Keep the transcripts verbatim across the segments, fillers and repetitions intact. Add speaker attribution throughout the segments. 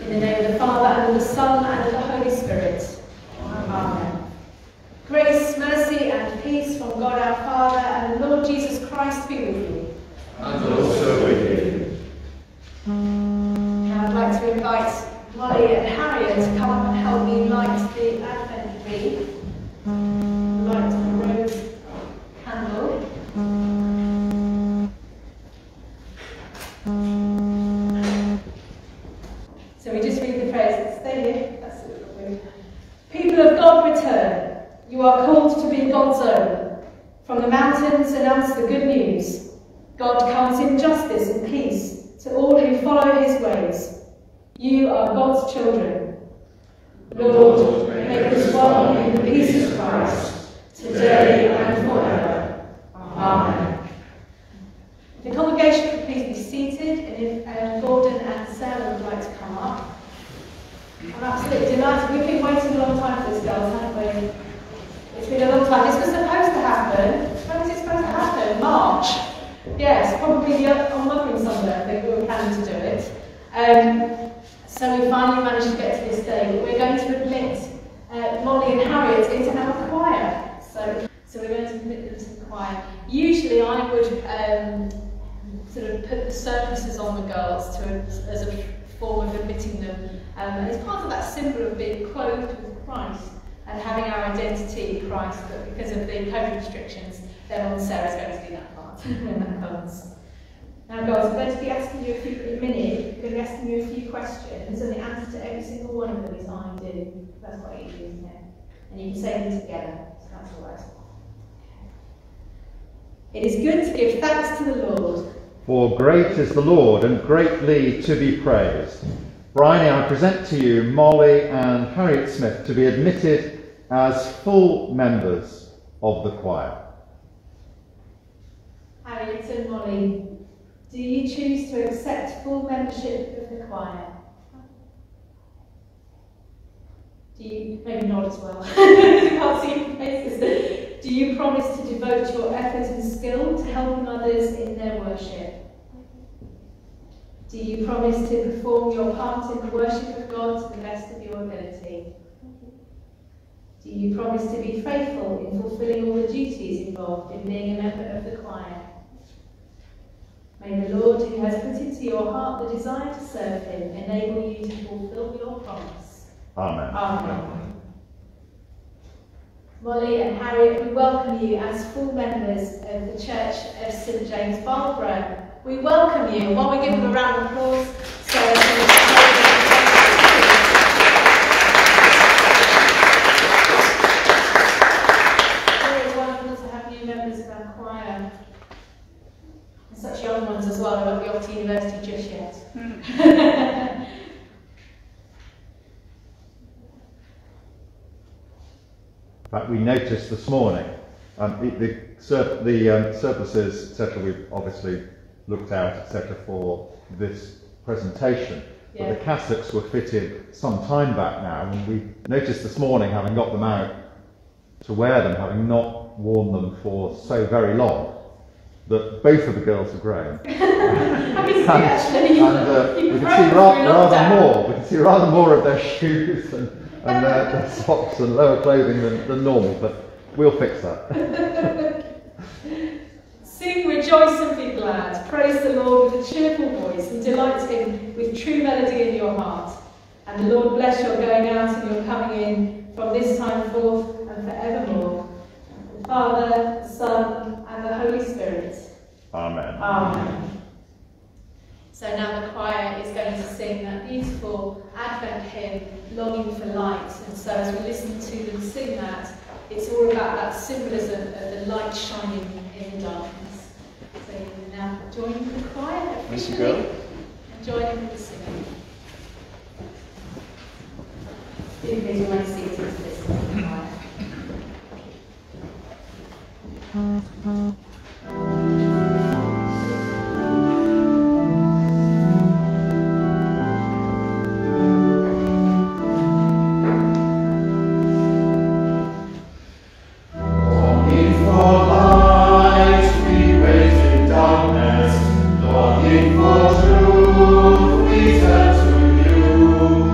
Speaker 1: In the name of the Father, and of the Son, and of the Holy Spirit. Amen. Grace, mercy, and peace from God our Father and the Lord Jesus Christ be with you.
Speaker 2: And also with you.
Speaker 1: Now I'd like to invite Molly and Harriet to come up and help me light the Advent tree. Light the rose candle. So we just read the prayers. Stay here. That's it. People of God, return. You are called to be God's own. From the mountains announce the good news. God comes in justice and peace to all who follow his ways. You are God's children. Lord, make us one in the peace of Christ, today and forever. Amen. The congregation could please be seated, and if um, Gordon and Sarah would like to come up. I'm absolutely delighted. We've been waiting a long time for this, girls, haven't we? It's been a long time. This was supposed to happen. When was it supposed to happen? March. Yes, probably on Mothering Sunday, I think we were planning to do it. Um, so we finally managed to get to this day. We're going to admit uh, Molly and Harriet into our choir. So, so we're going to admit them to the choir. Usually I would um, sort of put the surplices on the girls to as a form of admitting them. Um, and it's part of that symbol of being clothed with Christ and having our identity in Christ, but because of the COVID restrictions, then on Sarah's going to do that part when that comes. Now girls, I'm going to be asking you a few, in a minute, I'm going to be asking you a few questions, and the answer to every single one of them is I do. That's what you do, isn't it? And you can say them together, so that's all right. It is good to give thanks to the Lord.
Speaker 3: For great is the Lord, and greatly to be praised. Bryony, I present to you Molly and Harriet Smith to be admitted as full members of the choir.
Speaker 1: Harriet and Molly, do you choose to accept full membership of the choir? Do you, maybe not as well, you can't see your faces. Do you promise to devote your effort and skill to helping others in their worship? Do you promise to perform your part in the worship of God to the best of your ability? Do you promise to be faithful in fulfilling all the duties involved in being a member of the choir? May the Lord, who has put into your heart the desire to serve him, enable you to fulfill your promise.
Speaker 3: Amen.
Speaker 1: Amen. Molly and Harriet, we welcome you as full members of the Church of St James Barlborough. We welcome you, and while we give them a round of applause, Sarah. It's wonderful to have new members of our choir, and such young ones as well, who won't be off to university just yet.
Speaker 3: In fact, we noticed this morning, um, the, the, sur the um, surplices, et cetera, we've obviously looked out, et cetera, for this presentation.
Speaker 1: Yeah.
Speaker 3: But the cassocks were fitted some time back now, and we noticed this morning, having got them out to wear them, having not worn them for so very long, that both of the girls have grown. and and uh, we can see rather, rather more. We can see rather more of their shoes and, and their, their socks and lower clothing than, than normal, but we'll fix that.
Speaker 1: Sing, rejoice and be glad. Praise the Lord with a cheerful voice and delight him with true melody in your heart. And the Lord bless your going out and your coming in from this time forth and forevermore. The Father, the Son, and the Holy Spirit.
Speaker 3: Amen.
Speaker 1: Amen. So now the choir is going to sing that beautiful Advent hymn, Longing for Light. And so as we listen to them sing that, it's all about that symbolism of the light shining in the darkness. So you can now join the choir officially and join in with the singing. Do please remain seated to listen to the choir.
Speaker 2: Longing for truth, we turn to you.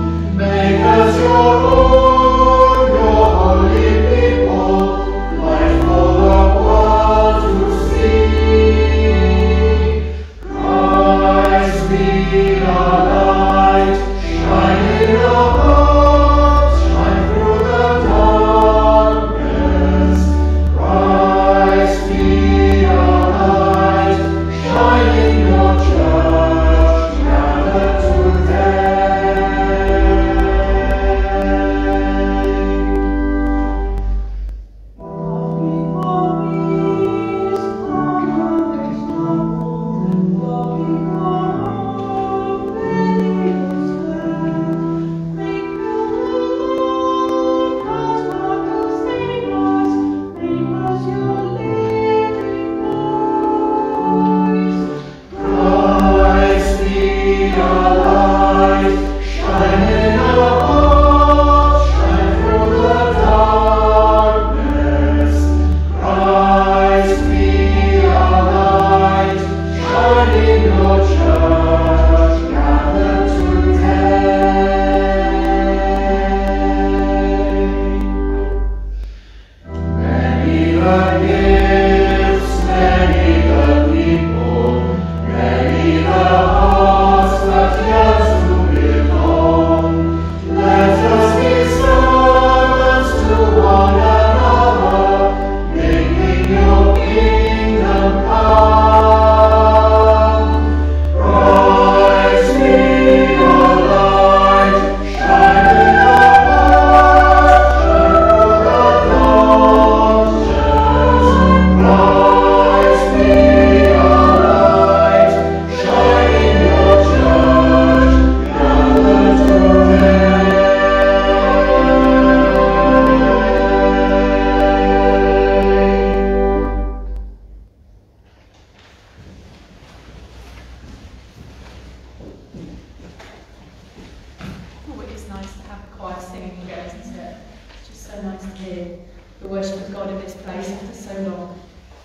Speaker 1: singing again, isn't it? It's just so nice to hear the worship of God in this place after so long.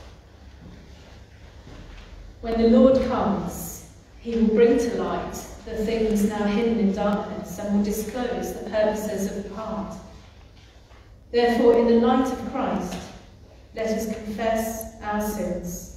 Speaker 1: When the Lord comes, he will bring to light the things now hidden in darkness and will disclose the purposes of the heart. Therefore, in the light of Christ, let us confess our sins.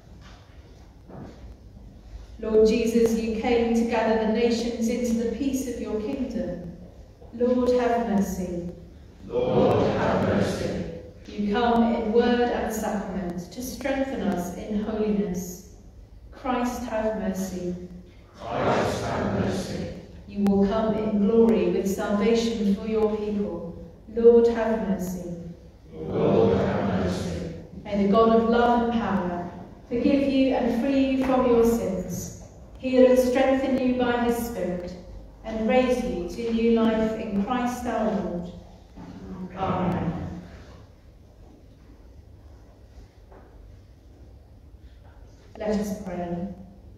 Speaker 1: Lord Jesus, you came to gather the nations into the peace of your kingdom. Lord, have mercy.
Speaker 2: Lord, have mercy.
Speaker 1: You come in word and sacrament to strengthen us in holiness. Christ, have mercy.
Speaker 2: Christ, have mercy.
Speaker 1: You will come in glory with salvation for your people. Lord, have mercy.
Speaker 2: Lord, have mercy.
Speaker 1: May the God of love and power forgive you and free you from your sins, heal and strengthen you by his Spirit, and raise you to new life in Christ our Lord. Amen. Let us pray.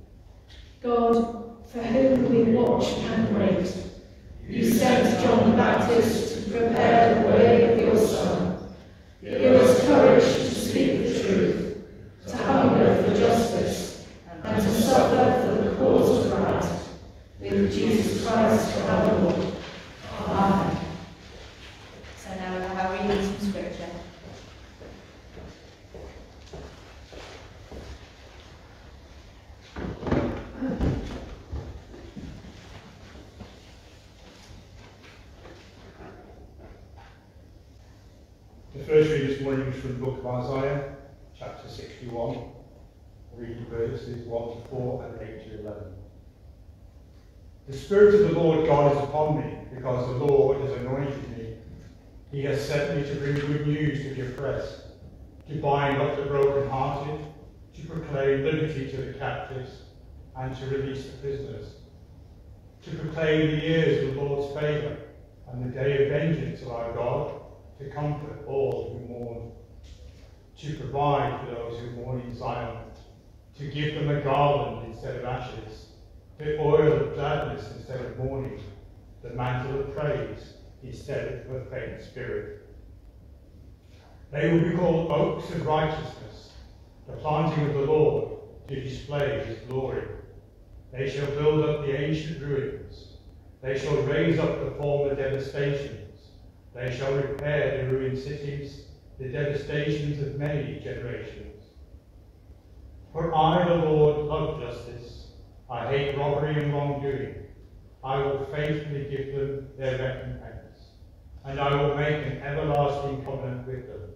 Speaker 1: God, for whom we watch and wait, you sent John the Baptist to prepare the way of your Son. Give us courage to speak the truth, to hunger for justice, and to suffer for the cause of right, with Jesus Christ our Lord. Amen. So now we have our readings from Scripture.
Speaker 4: The first reading this morning is from the book of Isaiah, chapter sixty-one, reading verses one to four and eight to eleven. The Spirit of the Lord God is upon me, because the Lord has anointed me. He has sent me to bring good news to the oppressed, to bind up the brokenhearted, to proclaim liberty to the captives, and to release the prisoners, to proclaim the years of the Lord's favour, and the day of vengeance of our God, to comfort all who mourn, to provide for those who mourn in Zion, to give them a garland instead of ashes, the oil of gladness instead of mourning, the mantle of praise instead of a faint spirit. They will be called oaks of righteousness, the planting of the Lord, to display his glory. They shall build up the ancient ruins. They shall raise up the former devastations. They shall repair the ruined cities, the devastations of many generations. For I, the Lord, love justice. I hate robbery and wrongdoing. I will faithfully give them their recompense, and I will make an everlasting covenant with them.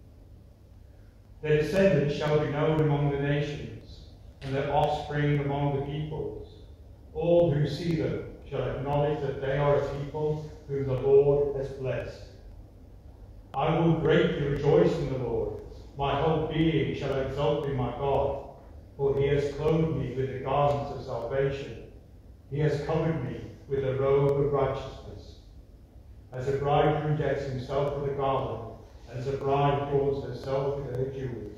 Speaker 4: Their descendants shall be known among the nations, and their offspring among the peoples. All who see them shall acknowledge that they are a people whom the Lord has blessed. I will greatly rejoice in the Lord. My whole being shall exult in my God, for he has clothed me with the garments of salvation. He has covered me with a robe of righteousness. As a bridegroom decks himself with a garland, and as a bride adorns herself with her jewels.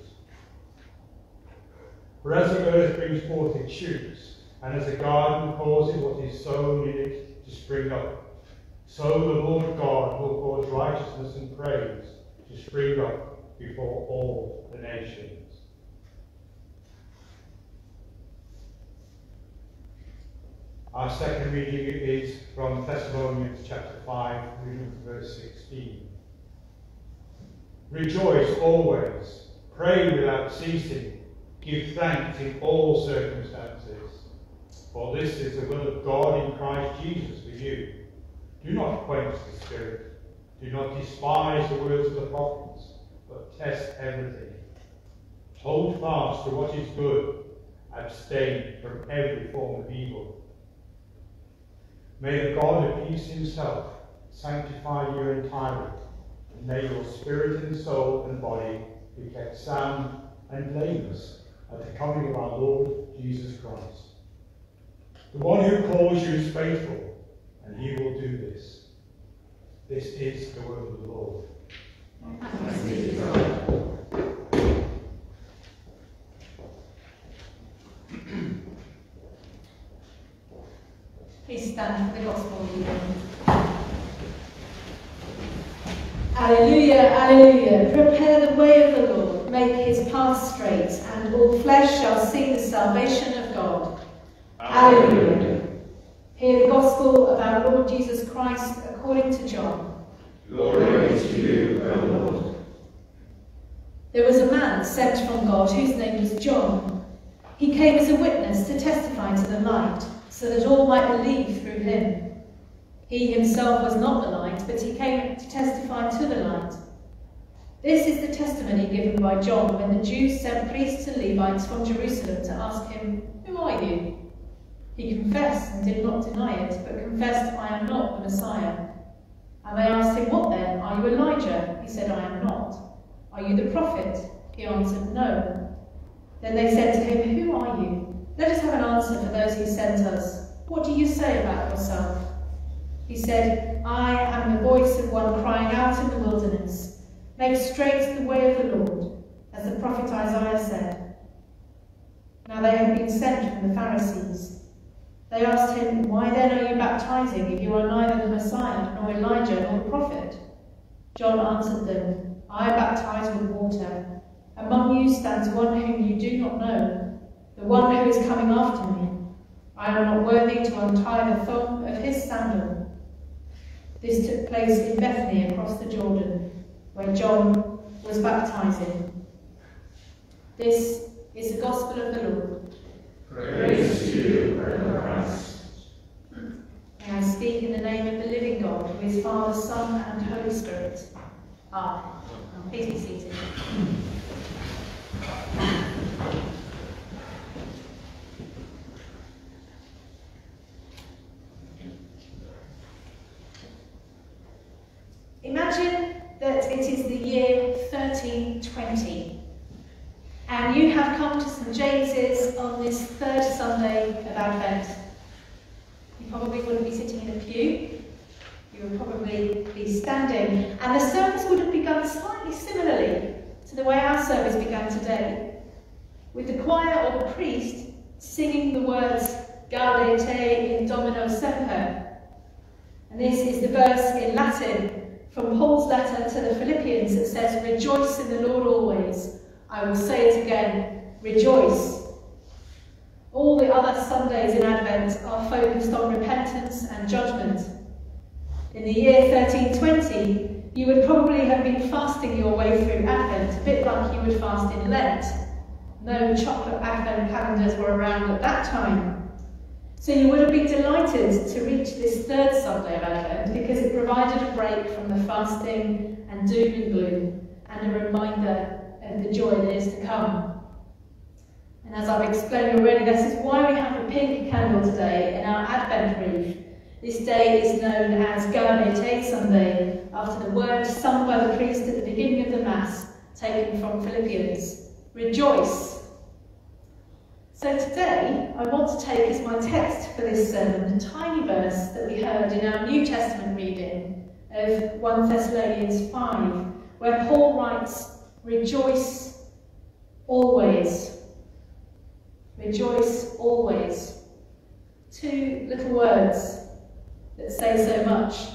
Speaker 4: For as the earth brings forth its shoots, and as a garden causes what is sown in it to spring up, so the Lord God will cause righteousness and praise to spring up before all the nations. Our second reading is from Thessalonians chapter five, reading from verse sixteen. Rejoice always, pray without ceasing, give thanks in all circumstances, for this is the will of God in Christ Jesus for you. Do not quench the Spirit, do not despise the words of the prophets, but test everything. Hold fast to what is good, abstain from every form of evil. May the God of peace himself sanctify you entirely, and may your spirit and soul and body be kept sound and blameless at the coming of our Lord Jesus Christ. The one who calls you is faithful, and he will do this. This is the word of the Lord.
Speaker 2: Thanks be to God.
Speaker 1: Please stand for the gospel reading. Alleluia, alleluia. Prepare the way of the Lord, make his path straight, and all flesh shall see the salvation of God. Alleluia. Hear the gospel of our Lord Jesus Christ according to John.
Speaker 2: Glory to you, O Lord.
Speaker 1: There was a man sent from God whose name was John. He came as a witness to testify to the light, so that all might believe through him. He himself was not the light, but he came to testify to the light. This is the testimony given by John when the Jews sent priests and Levites from Jerusalem to ask him, "Who are you?" He confessed and did not deny it, but confessed, "I am not the Messiah." And they asked him, "What then? Are you Elijah?" He said, "I am not." "Are you the prophet?" He answered, "No." Then they said to him, "Who are you? Let us have an answer for those who sent us. What do you say about yourself?" He said, "I am the voice of one crying out in the wilderness, 'Make straight the way of the Lord,' as the prophet Isaiah said." Now they had been sent from the Pharisees. They asked him, "Why then are you baptizing if you are neither the Messiah, nor Elijah, nor the prophet?" John answered them, "I baptize with water. Among you stands one whom you do not know, the one who is coming after me. I am not worthy to untie the thong of his sandal." This took place in Bethany across the Jordan, where John was baptizing. This is the gospel of the Lord.
Speaker 2: Praise to you, O Christ.
Speaker 1: May I speak in the name of the living God, who is Father, Son, and Holy Spirit. Amen. Please be seated. Imagine that it is the year thirteen twenty, and you have come to St James's on this third Sunday of Advent. You probably wouldn't be sitting in a pew, you would probably be standing, and the service would have begun slightly similarly to the way our service began today, with the choir or the priest singing the words Gaudete in Domino Semper. And this is the verse in Latin from Paul's letter to the Philippians that says, "Rejoice in the Lord always." I will say it again, rejoice. All the other Sundays in Advent are focused on repentance and judgment. In the year thirteen twenty, you would probably have been fasting your way through Advent, a bit like you would fast in Lent. No chocolate Advent calendars were around at that time. So you would have been delighted to reach this third Sunday of Advent because it provided a break from the fasting and doom and gloom and a reminder of the joy that is to come. And as I've explained already, this is why we have a pink candle today in our Advent wreath. This day is known as Gaudete Sunday, after the word sung by the priest at the beginning of the Mass, taken from Philippians. Rejoice. So today, I want to take as my text for this sermon a tiny verse that we heard in our New Testament reading of First Thessalonians five, where Paul writes, "Rejoice always." Rejoice always. Two little words that say so much.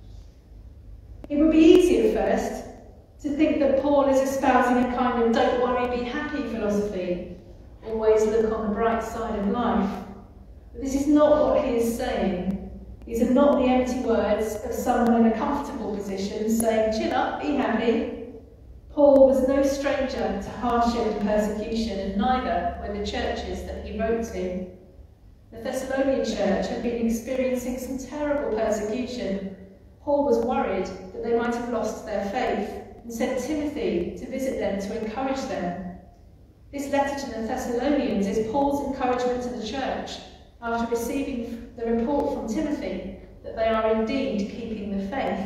Speaker 1: It would be easy at first to think that Paul is espousing a kind of don't worry, be happy philosophy. Always look on the bright side of life. But this is not what he is saying. These are not the empty words of someone in a comfortable position saying, chill up, be happy. Paul was no stranger to hardship and persecution, and neither were the churches that he wrote to. The Thessalonian church had been experiencing some terrible persecution. Paul was worried that they might have lost their faith and sent Timothy to visit them to encourage them. This letter to the Thessalonians is Paul's encouragement to the church after receiving the report from Timothy that they are indeed keeping the faith.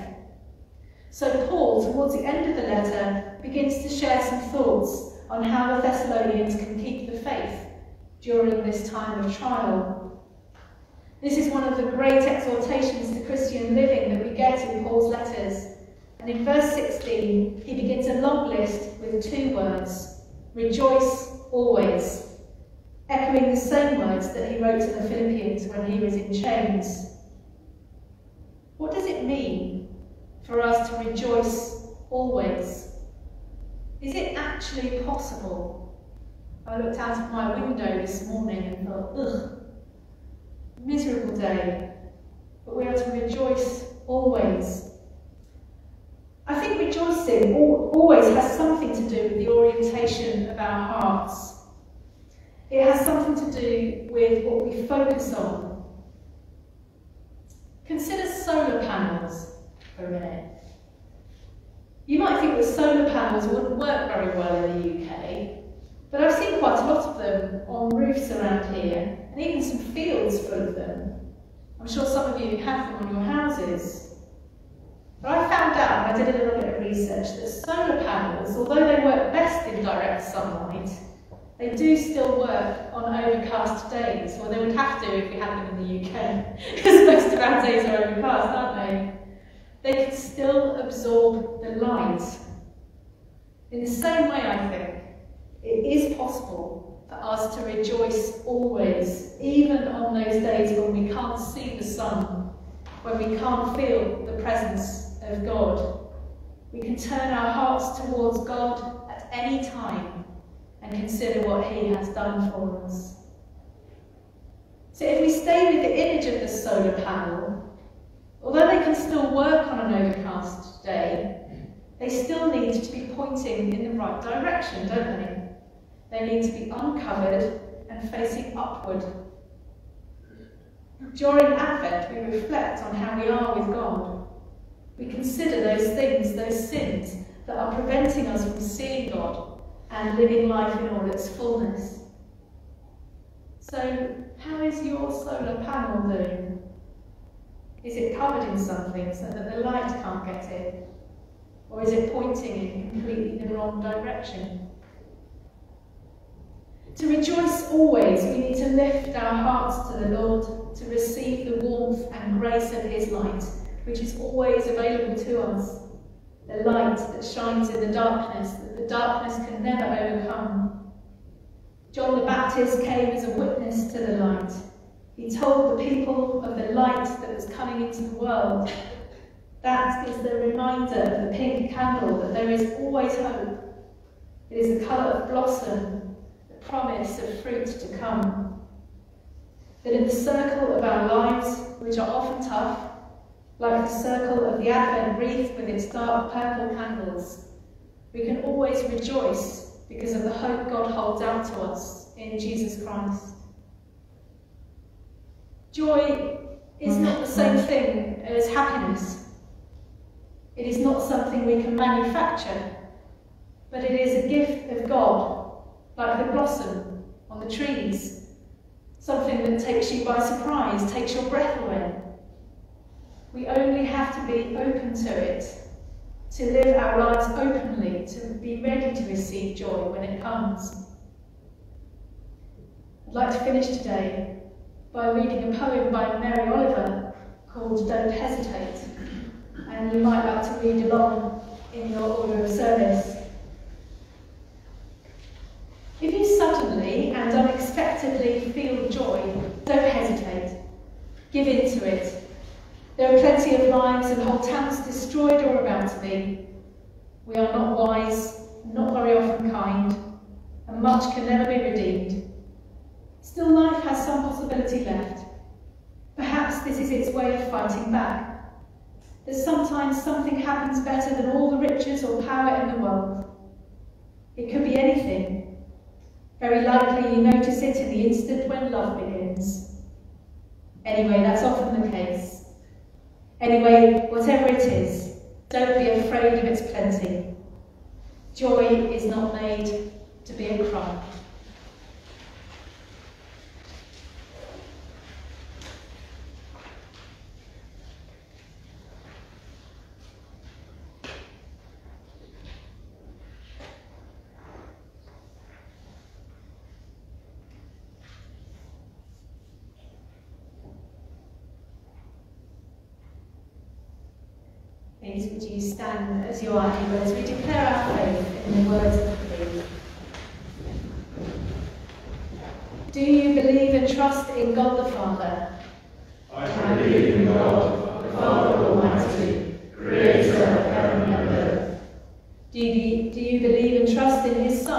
Speaker 1: So Paul, towards the end of the letter, begins to share some thoughts on how the Thessalonians can keep the faith during this time of trial. This is one of the great exhortations to Christian living that we get in Paul's letters. And in verse sixteen, he begins a long list with two words. Rejoice always, echoing the same words that he wrote to the Philippians when he was in chains. What does it mean for us to rejoice always. Is it actually possible? I looked out of my window this morning and thought, ugh, miserable day, but we are to rejoice always. I think rejoicing always has something to do with the orientation of our hearts. It has something to do with what we focus on. Consider solar panels for a minute. You might think that solar panels wouldn't work very well in the U K, but I've seen quite a lot of them on roofs around here, and even some fields full of them. I'm sure some of you have them on your houses. But I found out, and I did a little bit of research, that solar panels, although they work best in direct sunlight, they do still work on overcast days. Well, they would have to if we had them in the U K, because most of our days are overcast, aren't they? They can still absorb the light. In the same way, I think, it is possible for us to rejoice always, even on those days when we can't see the sun, when we can't feel the presence of God. We can turn our hearts towards God at any time and consider what He has done for us. So if we stay with the image of the solar panel, although they can still work on an overcast day, they still need to be pointing in the right direction, don't they? They need to be uncovered and facing upward. During Advent, we reflect on how we are with God. We consider those things, those sins that are preventing us from seeing God and living life in all its fullness. So, how is your solar panel doing? Is it covered in something so that the light can't get in? Or is it pointing in completely the wrong direction? To rejoice always, we need to lift our hearts to the Lord, to receive the warmth and grace of His light, which is always available to us. The light that shines in the darkness, that the darkness can never overcome. John the Baptist came as a witness to the light. He told the people of the light that was coming into the world. That is the reminder of the pink candle, that there is always hope. It is the colour of blossom, the promise of fruit to come. That in the circle of our lives, which are often tough, like the circle of the Advent wreath with its dark purple candles, we can always rejoice because of the hope God holds out to us in Jesus Christ. Joy is not the same thing as happiness. It is not something we can manufacture, but it is a gift of God, like the blossom on the trees, something that takes you by surprise, takes your breath away. We only have to be open to it, to live our lives openly, to be ready to receive joy when it comes. I'd like to finish today by reading a poem by Mary Oliver called Don't Hesitate, and you might like to read along in your order of service. If you suddenly and unexpectedly feel joy, don't hesitate. Give in to it. There are plenty of lives and whole towns destroyed or about to be. We are not wise, not very often kind, and much can never be redeemed. Still, life has some possibility left. Perhaps this is its way of fighting back. That sometimes something happens better than all the riches or power in the world. It could be anything. Very likely you notice it in the instant when love begins. Anyway, that's often the case. Anyway, whatever it is, don't be afraid of its plenty. Joy is not made to be a crime. Please would you stand as you are able as we declare our faith in the words of the creed. Do you believe and trust in God the Father?
Speaker 2: I believe in God, the Father Almighty, Creator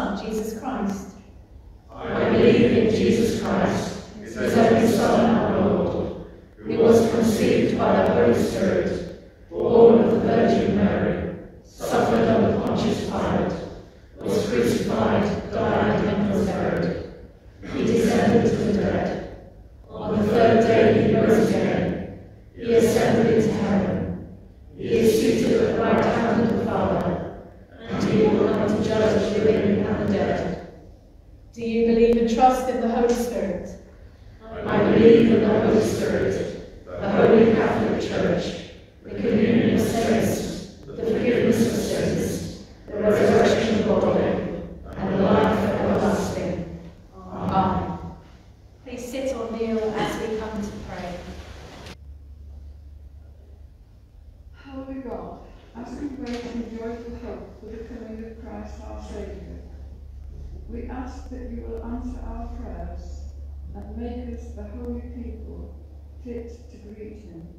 Speaker 1: Son, Jesus Christ.
Speaker 2: I believe in Jesus Christ, his only Son, our Lord, who was conceived by the Holy Spirit, born of the Virgin Mary, suffered under Pontius Pilate, was crucified, died, and was buried. He descended to the dead. On the third day he rose again. He ascended into heaven. He is seated at the right hand of the Father, and he will come to judge the living and the dead.
Speaker 1: Do you believe and trust in the Holy Spirit?
Speaker 2: I believe in the Holy Spirit, the Holy Catholic Church, the communion of saints, the forgiveness of sins, the resurrection of the body, and the life everlasting. Amen.
Speaker 1: Please sit or kneel as we come to pray.
Speaker 5: Holy God, as we wait in joyful hope for the coming of Christ our Saviour, we ask that you will answer our prayers and make us the holy people fit to greet him.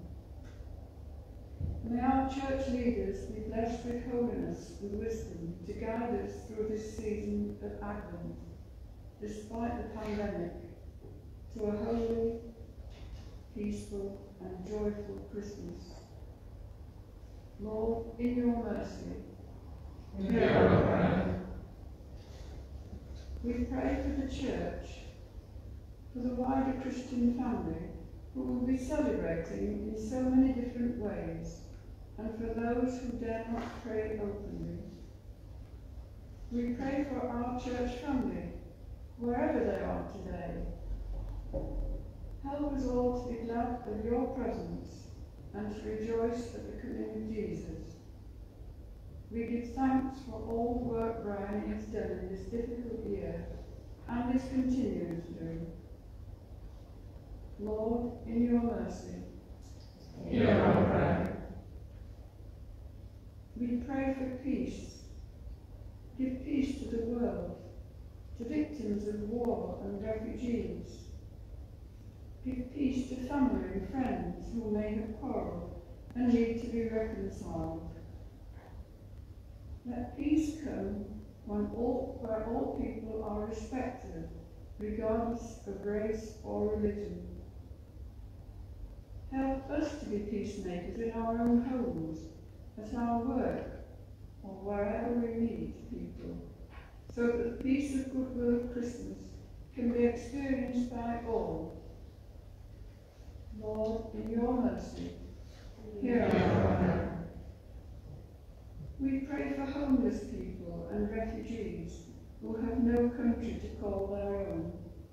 Speaker 5: May our church leaders be blessed with holiness and wisdom to guide us through this season of Advent, despite the pandemic, to a holy, peaceful and joyful Christmas. Lord, in your mercy,
Speaker 2: Hear our prayer.
Speaker 5: we pray for the Church, for the wider Christian family who will be celebrating in so many different ways, and for those who dare not pray openly. We pray for our church family, wherever they are today. Help us all to be glad of your presence and to rejoice at the coming of Jesus. We give thanks for all the work Brian has done in this difficult year and is continuing to do. Lord, in your mercy,
Speaker 2: Hear our prayer.
Speaker 5: we pray for peace. Give peace to the world, to victims of war and refugees. Give peace to family and friends who may have quarrelled and need to be reconciled. Let peace come when all, where all people are respected, regardless of race or religion. Help us to be peacemakers in our own homes, at our work, or wherever we meet people, so that the peace and goodwill of Christmas can be experienced by all. Lord, in your mercy, hear our prayer. We pray for homeless people and refugees who have no country to call their own.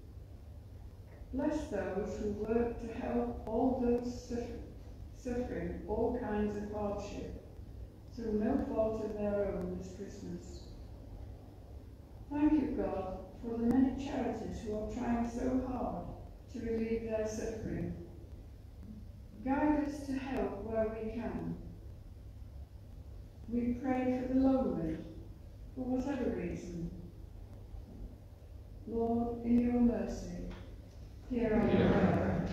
Speaker 5: Bless those who work to help all those suffering all kinds of hardship through no fault of their own this Christmas. Thank you, God, for the many charities who are trying so hard to relieve their suffering. Guide us to help where we can. We pray for the lonely, for whatever reason. Lord, in your mercy, hear our prayer.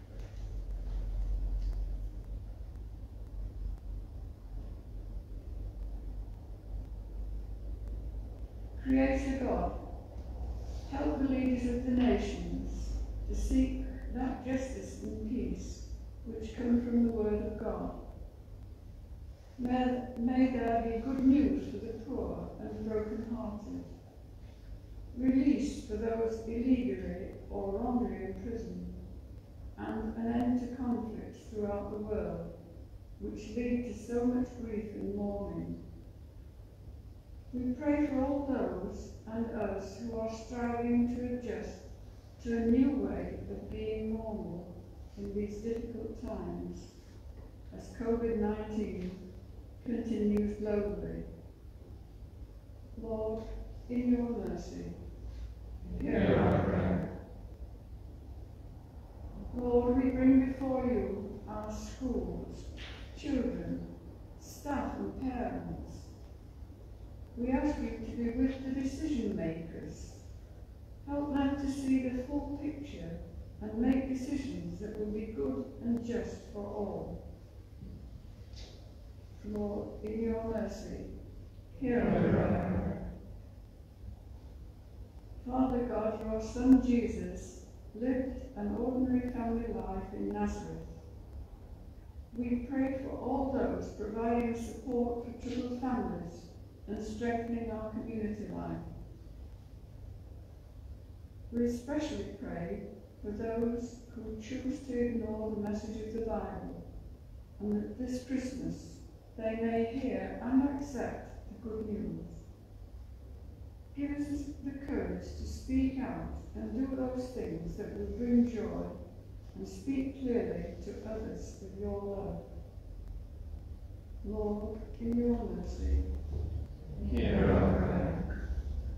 Speaker 5: Creator God, help the leaders of the nations to seek that justice and peace which come from the word of God. May, may there be good news for the poor and broken-hearted, release for those illegally or wrongly in prison, and an end to conflicts throughout the world, which lead to so much grief and mourning. We pray for all those and us who are striving to adjust to a new way of being normal in these difficult times, as COVID nineteen continues globally. Lord, in your mercy, hear our prayer. Lord, we bring before you our schools, children, staff and parents. We ask you to be with the decision makers. Help them to see the full picture and make decisions that will be good and just for all. Lord, in your mercy, hear our prayer. Father God, your Son Jesus lived an ordinary family life in Nazareth. We pray for all those providing support for troubled families and strengthening our community life. We especially pray for those who choose to ignore the message of the Bible, and that this Christmas they may hear and accept the good news. Give us the courage to speak out and do those things that will bring joy and speak clearly to others of your love. Lord, in your mercy,
Speaker 2: hear our prayer.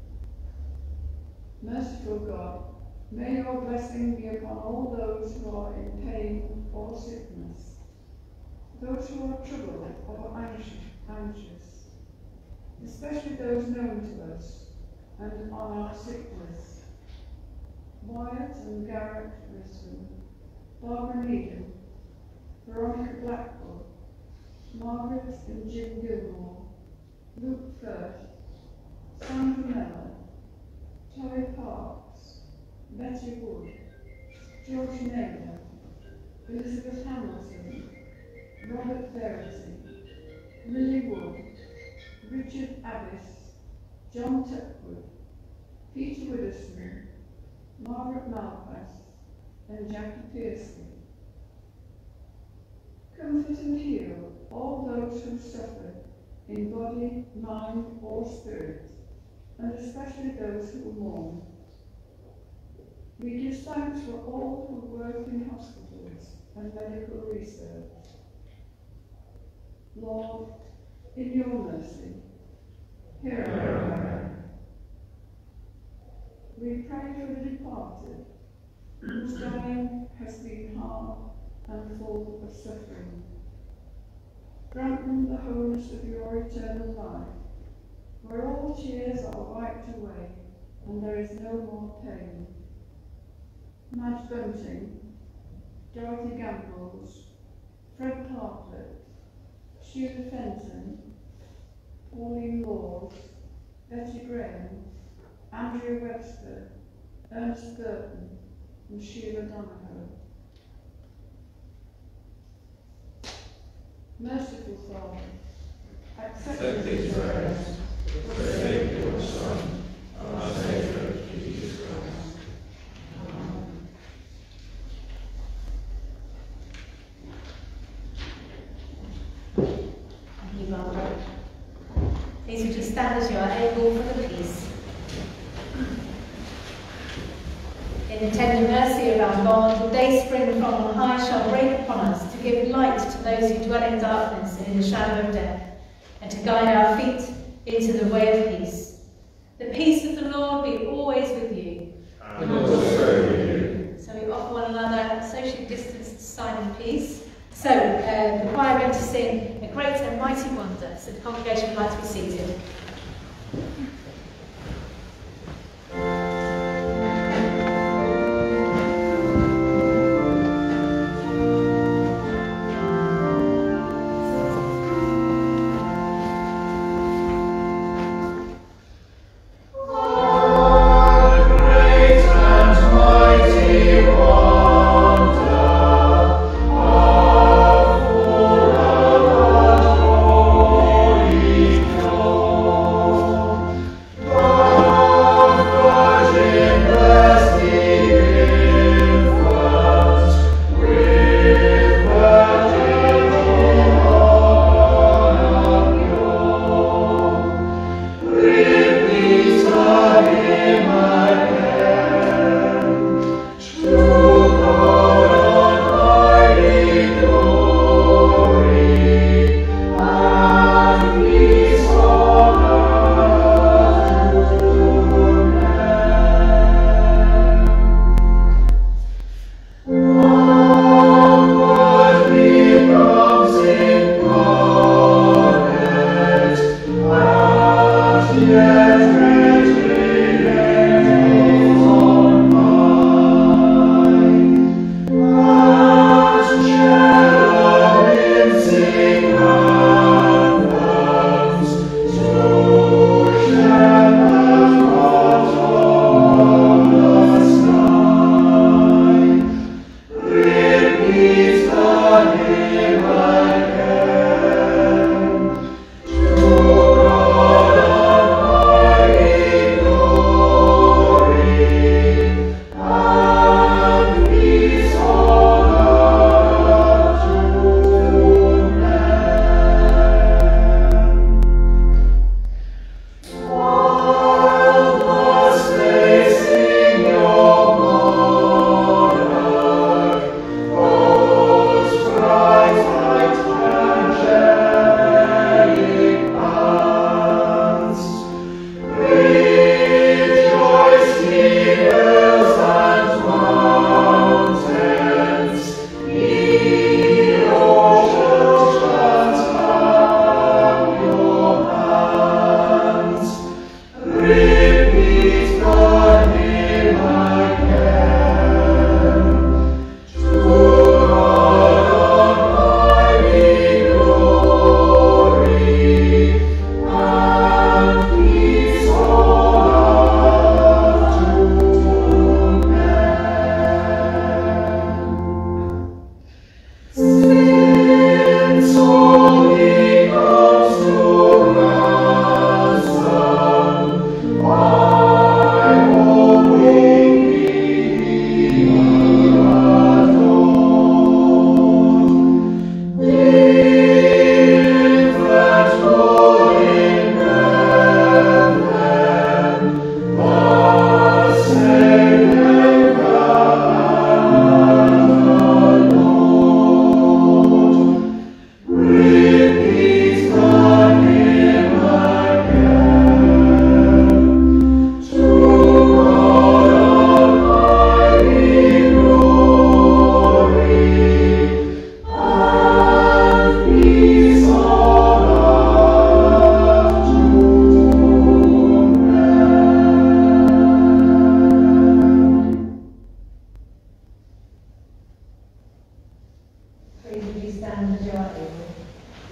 Speaker 5: Merciful God, may your blessing be upon all those who are in pain or sickness, those who are troubled or anxious, anxious, especially those known to us and on our sick list. Wyatt and Garrett Risman, Barbara Needham, Veronica Blackwood, Margaret and Jim Gilmore, Luke Firth, Sandra Miller, Terry Parks, Betty Wood, George Naylor, Elizabeth Hamilton, Robert Verity, Lily Wood, Richard Abbott, John Tuckwood, Peter Widdowson, Margaret Malpass, and Jackie Pearson. Comfort and heal all those who suffer in body, mind, or spirit, and especially those who mourn. We give thanks for all who work in hospitals and medical research. Lord, in your mercy, hear our prayer. We pray for the departed, whose dying has been hard and full of suffering. Grant them the wholeness of your eternal life, where all tears are wiped away and there is no more pain. Madge Bunting, Dorothy Gambles, Fred Partlett, Sheila Fenton, Pauline Laws, Betty Graham, Andrea Webster, Ernest Burton, and Sheila Donahoe. Merciful Father, accept these prayers for the sake of your Son, our Saviour, Jesus Christ. Amen.
Speaker 1: Thank you, Barbara. Please would you stand as you are able for the peace. In the tender mercy of our God, the day spring from on high shall break upon us to give light to those who dwell in darkness and in the shadow of death, and to guide our feet into the way of peace. The peace of the Lord be always with you.
Speaker 2: And also with you.
Speaker 1: So we offer one another a socially distanced sign of peace. So uh, the choir are going to sing A Great and Mighty Wonder. So the congregation would like to be seated.
Speaker 2: Oh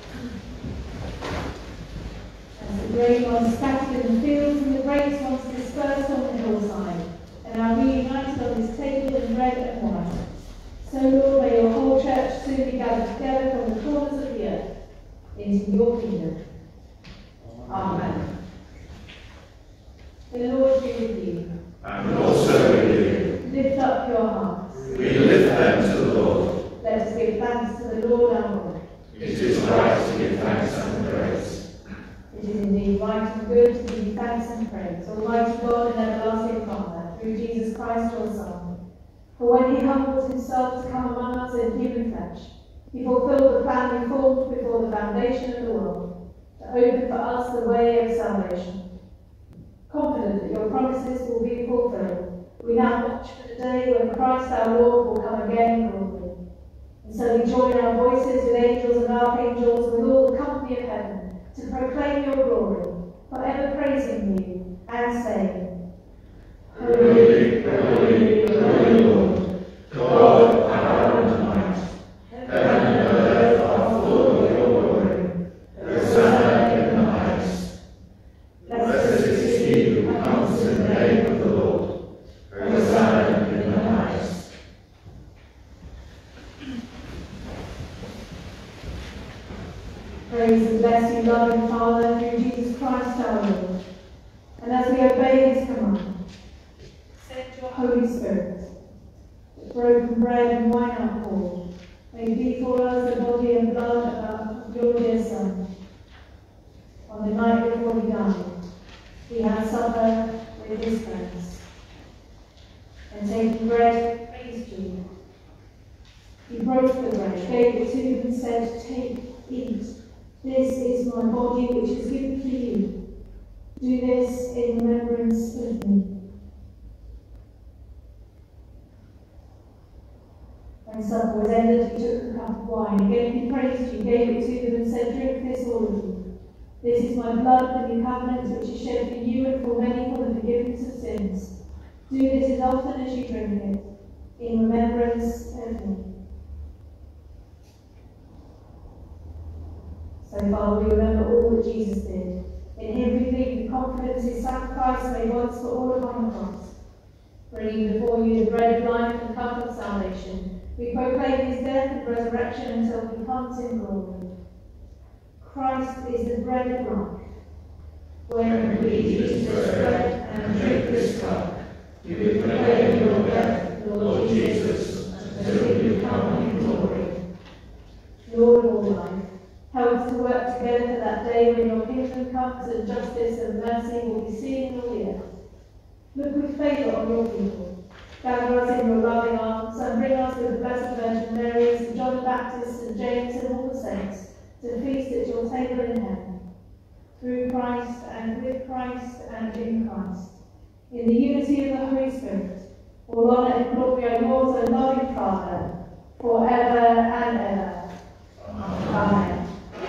Speaker 1: As the grain was scattered in the fields and the grapes once dispersed on the hillside, and are reunited on this table in bread and wine, so, Lord, may your whole church soon be gathered together from the corners of the earth into your kingdom. Amen. The Lord be with you.
Speaker 2: And also with you.
Speaker 1: Lift up your hearts.
Speaker 2: We lift them to the Lord.
Speaker 1: Let us give thanks to the Lord our God.
Speaker 2: It is right to give thanks and praise.
Speaker 1: It is indeed right and good to give thanks and praise, Almighty God and everlasting Father, through Jesus Christ your Son. For when he humbled himself to come among us in human flesh, he fulfilled the plan he formed before the foundation of the world, to open for us the way of salvation. Confident that your promises will be fulfilled, we now watch for the day when Christ our Lord will come again in glory. And so we join our voices with angels and archangels, with all the company of heaven, to proclaim your glory, forever praising you and saying,
Speaker 2: Holy, holy, holy Lord, God of power and might, heaven and earth are full of your glory. Hosanna in the highest. Blessed is he who comes in the name of the Lord. Hosanna in the highest.
Speaker 1: Praise and bless you, loving Father, through Jesus Christ our Lord. And as we obey his command, send your Holy Spirit, that broken bread and wine are poured, may be for us the body and blood of your dear Son. On the night before he died, he had supper with his friends, and taking bread, praised you. He broke the bread, gave it to them, and said, "Take, eat. This is my body which is given for you. Do this in remembrance of me." When supper was ended, he took the cup of wine. Again he praised you, gave it to them, and said, "Drink this, all of you. This is my blood, the new covenant, which is shed for you and for many for the forgiveness of sins. Do this as often as you drink it, in remembrance of me." So, Father, we remember all that Jesus did. In him we believe with confidence his sacrifice made once for all upon the cross. Bringing before you the bread of life and cup of salvation, we proclaim his death and resurrection until he comes in glory. Christ is the bread of life.
Speaker 2: When we eat this bread and drink this cup, we proclaim your death, Lord Jesus, until you come in glory.
Speaker 1: Lord of all life, help us to work together for that day when your kingdom comes and justice and mercy will be seen in all the earth. Look with favour on your people. Gather us in your loving arms and bring us with the Blessed Virgin Mary, St John the Baptist, St James and all the saints to feast at your table in heaven. Through Christ and with Christ and in Christ. In the unity of the Holy Spirit, all honour and glory are yours, O loving Father, forever and ever. Amen. Amen.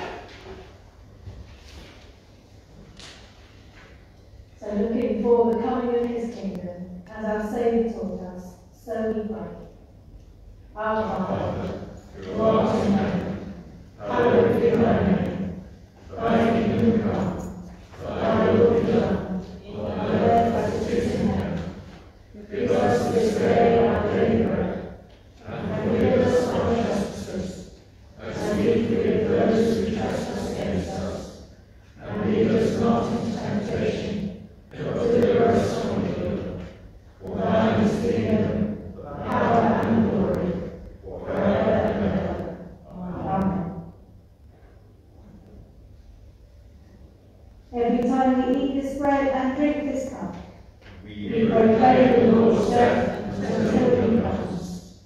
Speaker 1: So looking for the coming of his kingdom, as our Saviour taught us, so we pray. Our Father,
Speaker 2: who art in heaven, hallowed be thy name. Thy kingdom come, thy will be done, on earth as it is in heaven. Give us this day our daily bread, and forgive us our trespasses, as we forgive those who trespass against us. And lead us not into temptation, but deliver us from evil. For thine is the kingdom, the power and the glory, forever and ever. Amen.
Speaker 1: Every time we eat this bread and drink this cup,
Speaker 2: We proclaim the Lord's death until he comes.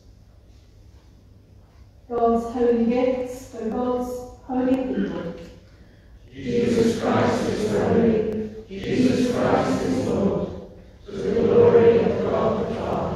Speaker 1: God's holy gifts for God's holy people.
Speaker 2: Jesus Christ is holy. Jesus Christ is Lord. To the glory of God the Father.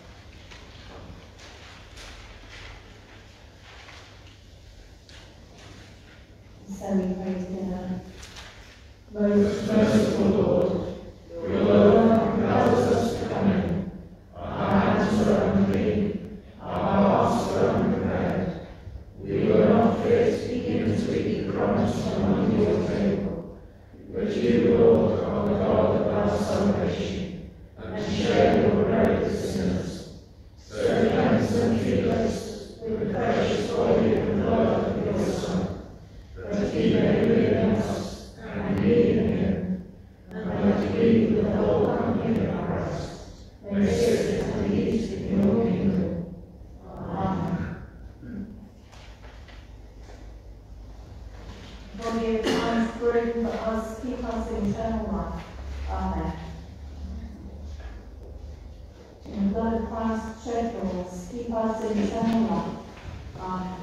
Speaker 1: So we pray together.
Speaker 2: Most merciful Lord, your love compels us to come in. Our hands are unclean, our hearts are unprepared. We were not fit even to eat the
Speaker 6: body of Christ broken for us, keep us in eternal life. Amen. In the blood of Christ shed for us, keep us in eternal life. Amen.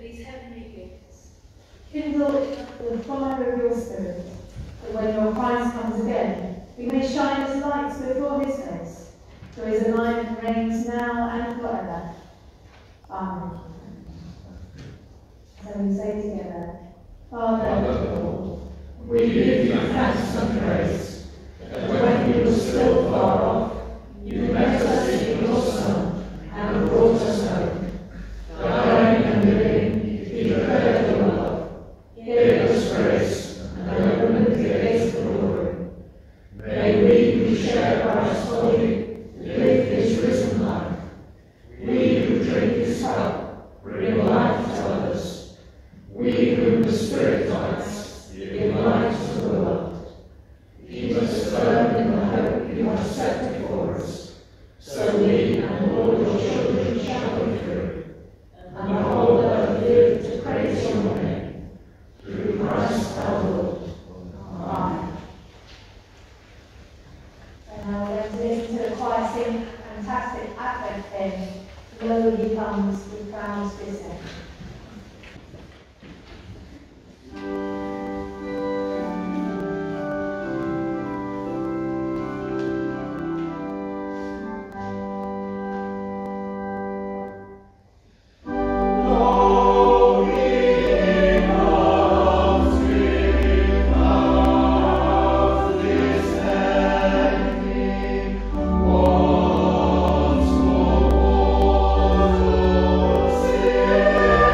Speaker 1: these heavenly gifts.
Speaker 6: Kindle the fire of your spirit, that when your Christ comes again, we may shine as lights before his face, who is alive and reigns now and forever. Amen. So we say together, Father, Lord,
Speaker 2: we give you thanks and praise, that when we were still far off, you met us in your Son and brought us home. Dying and living, you declared your love, gave us grace, and opened the gates of glory. May we who share Christ's body live his risen life. We who drink his cup bring life to others. We whom the Spirit lights give light to the world. Keep us firm in the hope you have set before us, so we and all your children shall be free, and the whole earth live to praise your name. Through Christ our Lord. Amen.
Speaker 6: And now we're going to listen to the choir sing a fantastic Advent hymn, Lo he comes with crowns beset.
Speaker 2: Once more,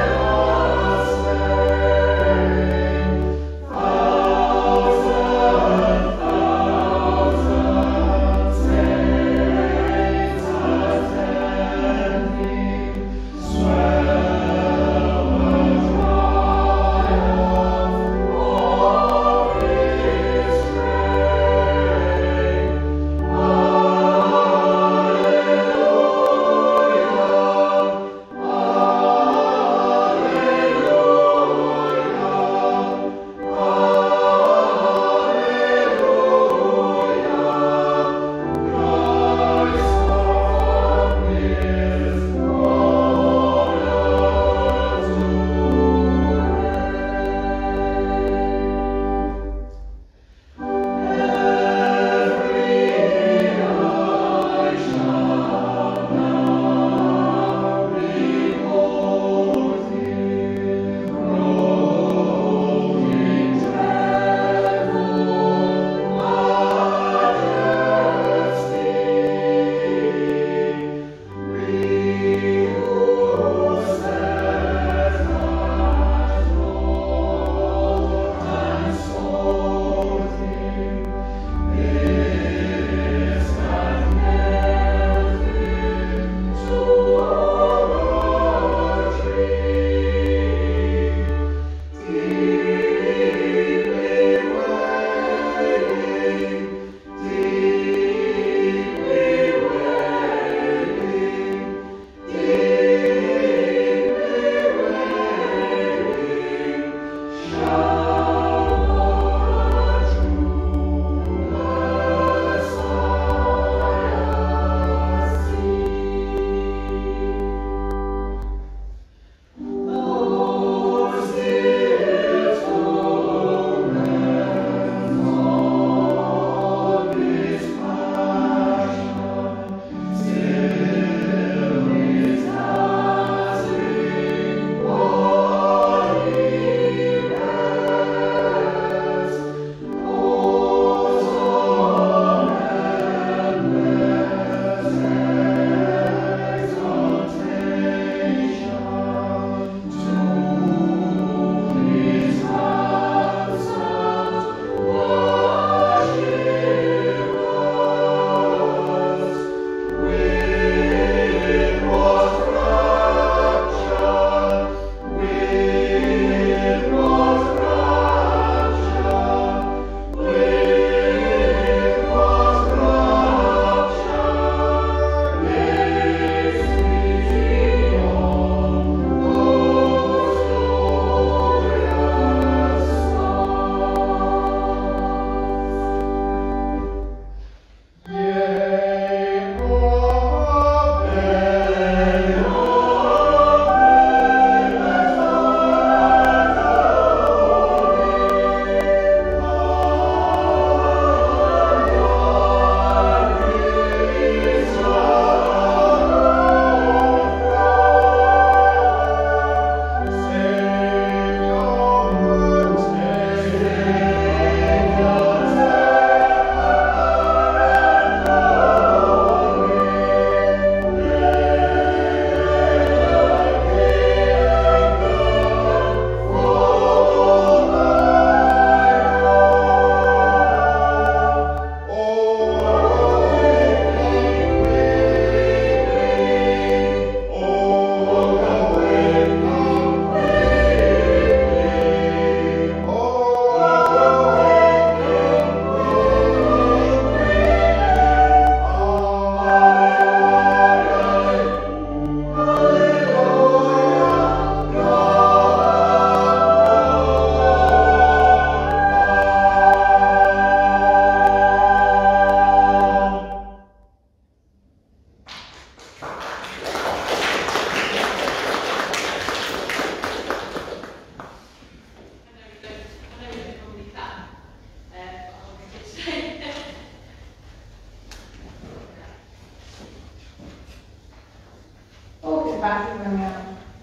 Speaker 1: your battery running out.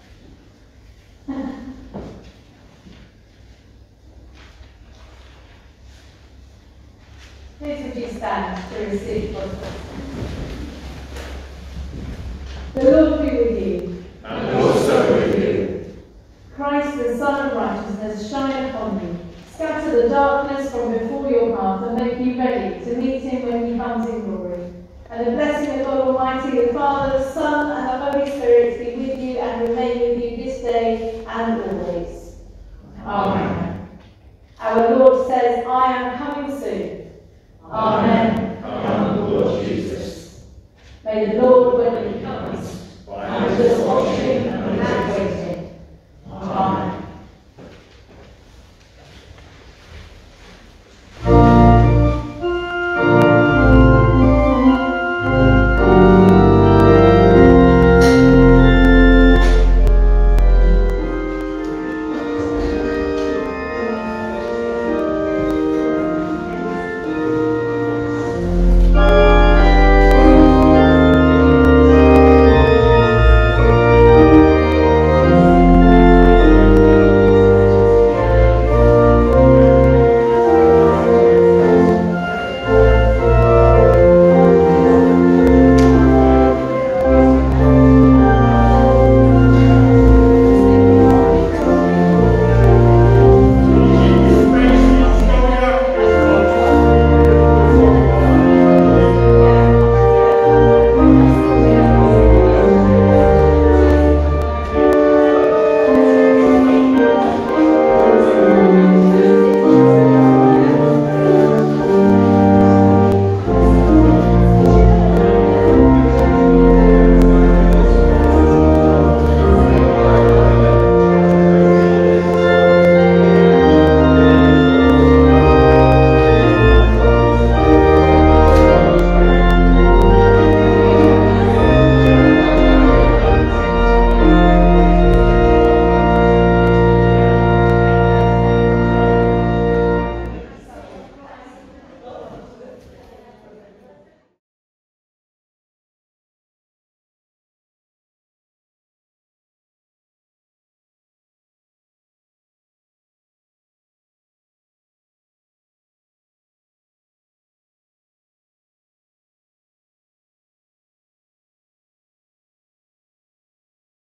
Speaker 1: Please would you stand to receive God's blessing. The Lord be with you.
Speaker 2: And also with you.
Speaker 1: Christ, the Son of Righteousness, shine upon you. Scatter the darkness from before your path and make you ready to meet him when he comes in glory. And the blessing of God Almighty, the Father, Son, and